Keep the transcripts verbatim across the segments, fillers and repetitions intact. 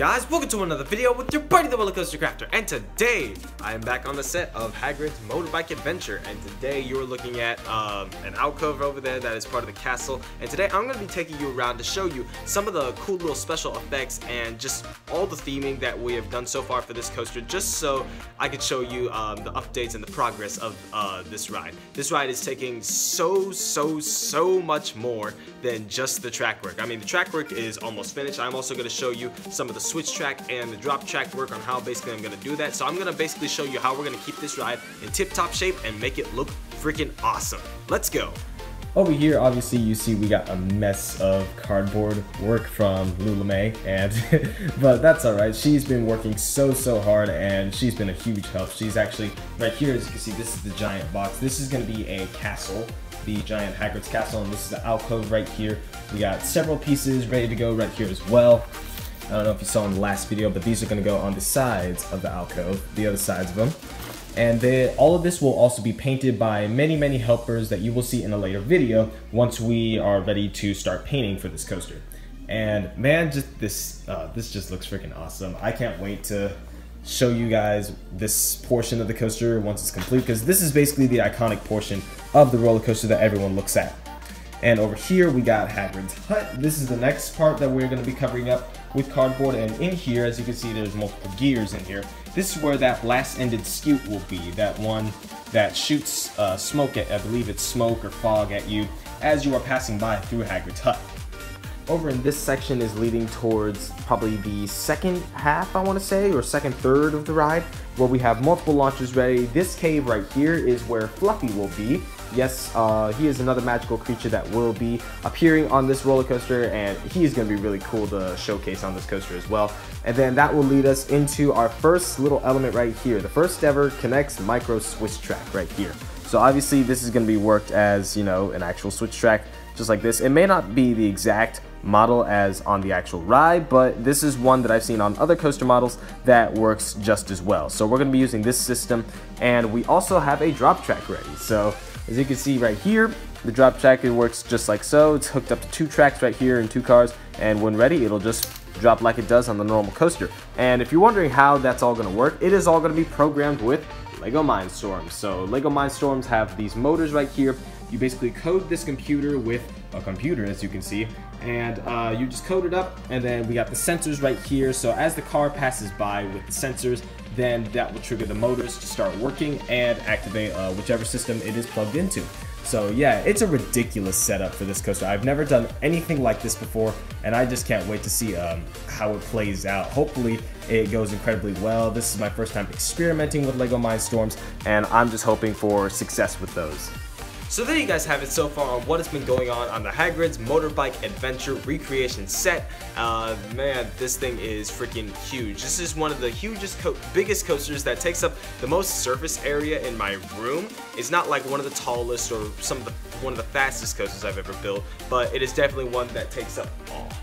guys, welcome to another video with your buddy the Roller Coaster Crafter, and today I am back on the set of Hagrid's Motorbike Adventure, and today you are looking at um, an alcove over there that is part of the castle, and today I'm going to be taking you around to show you some of the cool little special effects and just all the theming that we have done so far for this coaster, just so I could show you um, the updates and the progress of uh, this ride. This ride is taking so, so, so much more than just the track work. I mean, the track work is almost finished. I'm also going to show you some of the switch track and the drop track work on how basically I'm going to do that. So I'm going to basically show you how we're going to keep this ride in tip-top shape and make it look freaking awesome. Let's go. Over here, obviously, you see we got a mess of cardboard work from Lula May, and but that's all right. She's been working so, so hard, and she's been a huge help. She's actually, right here, as you can see, this is the giant box. This is going to be a castle, the giant Hagrid's castle, and this is the alcove right here. We got several pieces ready to go right here as well. I don't know if you saw in the last video, but these are going to go on the sides of the alcove, the other sides of them. And they, all of this will also be painted by many, many helpers that you will see in a later video once we are ready to start painting for this coaster. And man, just this, uh, this just looks freaking awesome. I can't wait to show you guys this portion of the coaster once it's complete, because this is basically the iconic portion of the roller coaster that everyone looks at. And over here we got Hagrid's hut. This is the next part that we're going to be covering up with cardboard, and in here, as you can see, there's multiple gears in here. This is where that blast-ended skewt will be, that one that shoots uh, smoke at, I believe it's smoke or fog at you as you are passing by through Hagrid's hut. Over in this section is leading towards probably the second half, I want to say, or second third of the ride, where we have multiple launches ready. This cave right here is where Fluffy will be. Yes, uh, he is another magical creature that will be appearing on this roller coaster, and he is going to be really cool to showcase on this coaster as well. And then that will lead us into our first little element right here, the first ever K'NEX Micro Switch Track right here. So obviously this is going to be worked as, you know, an actual switch track, just like this. It may not be the exact model as on the actual ride, but this is one that I've seen on other coaster models that works just as well. So we're going to be using this system, and we also have a drop track ready. So as you can see right here, the drop track, it works just like so. It's hooked up to two tracks right here and two cars, and when ready, it'll just drop like it does on the normal coaster. And if you're wondering how that's all going to work, it is all going to be programmed with Lego Mindstorms. So Lego Mindstorms have these motors right here. You basically code this computer with a computer, as you can see, and uh, you just code it up, and then we got the sensors right here. So as the car passes by with the sensors, then that will trigger the motors to start working and activate uh, whichever system it is plugged into. So yeah, it's a ridiculous setup for this coaster. I've never done anything like this before, and I just can't wait to see um, how it plays out. Hopefully it goes incredibly well. This is my first time experimenting with Lego Mindstorms, and I'm just hoping for success with those. So there you guys have it so far on what has been going on on the Hagrid's Motorbike Adventure recreation set. Uh, man, this thing is freaking huge. This is one of the hugest, co biggest coasters that takes up the most surface area in my room. It's not like one of the tallest or some of the one of the fastest coasters I've ever built, but it is definitely one that takes up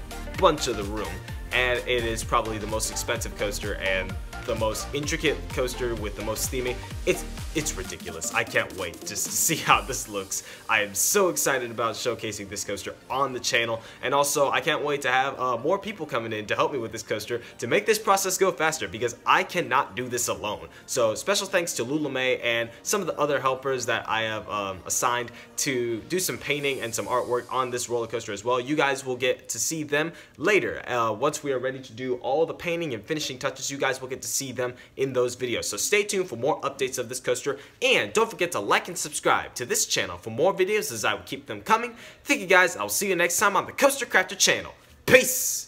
a bunch of the room. And it is probably the most expensive coaster and the most intricate coaster with the most theming. It's it's ridiculous. I can't wait just to see how this looks. I am so excited about showcasing this coaster on the channel, and also I can't wait to have uh, more people coming in to help me with this coaster to make this process go faster, because I cannot do this alone. So special thanks to Lula May and some of the other helpers that I have um, assigned to do some painting and some artwork on this roller coaster as well. You guys will get to see them later. Uh, once we are ready to do all the painting and finishing touches, you guys will get to see them in those videos. So stay tuned for more updates of this coaster, and don't forget to like and subscribe to this channel for more videos, as I will keep them coming. Thank you guys. I will see you next time on the Coaster Crafter channel. Peace!